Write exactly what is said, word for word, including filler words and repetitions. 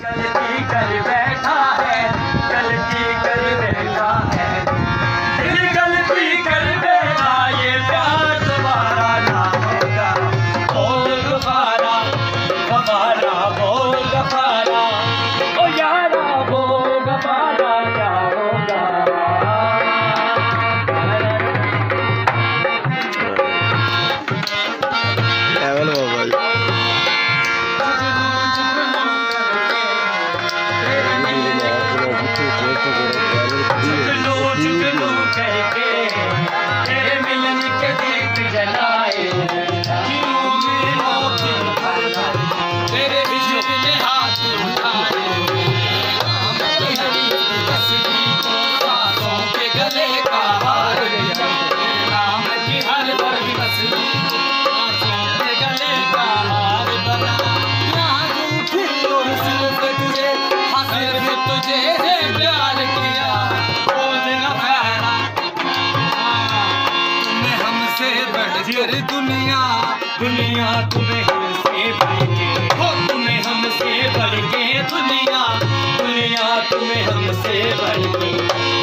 गलती कर बैठा है, गलती कर बैठा है, दिल गलती कर बैठा, ये प्यार दोबारा ना होगा। बोल गफारा गफारा बोल गफारा, ओ यारा बोल गफारा क्या होगा। लेवल मोबाइल जुगनू जुगनू करके तेरे मिलन के दीप जलाए, क्यों मेरा दिल भर भर तेरे हिजर में हाथ उठाए। हरी तस्वीर को सांसों के गले का हार दिया, नाम की हर बड़ी तस्वीर सांसों के गले का हार बना। यहाँ झूठी और सिर्फ तुझे सिर्फ तुझे है प्यार किया। दुनिया दुनिया तुम्हें हमसे बढ़ के, हो तुम्हें हमसे बढ़ के, दुनिया दुनिया तुम्हें हमसे बढ़ के।